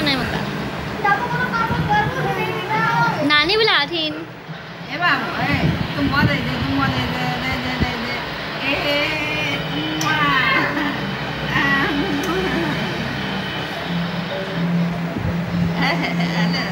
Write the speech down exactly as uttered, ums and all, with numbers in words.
नहीं मुका नानी बुला थी ए बाबू ए तुम मत दे दे तुम मत दे दे दे दे दे दे ए मुआ